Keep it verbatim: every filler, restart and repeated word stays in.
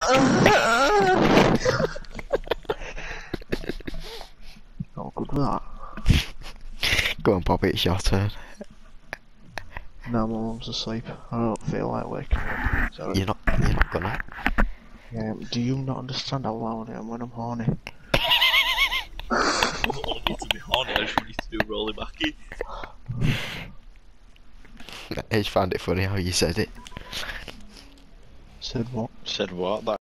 Not good with that. Go on, Bobby, it's your turn. No, my mum's asleep. I don't feel like waking her up. Sorry. You're not, you're not gonna. Um, do you not understand how loud I am when I'm horny? I don't want you to be horny, I just want you to do rolly backy. I just found it funny how you said it. Said what? Said what? That